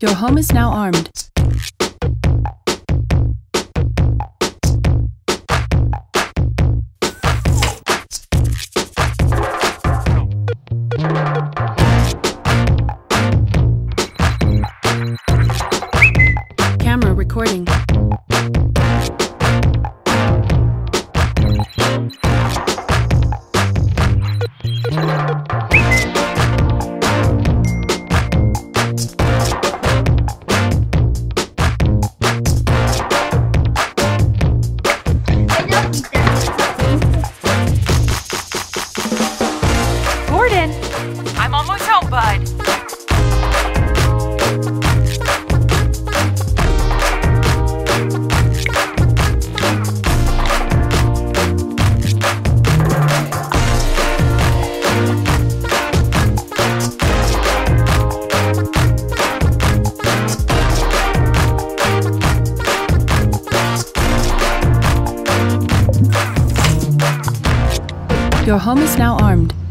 Your home is now armed. Camera recording. I'm almost home, bud. Your home is now armed.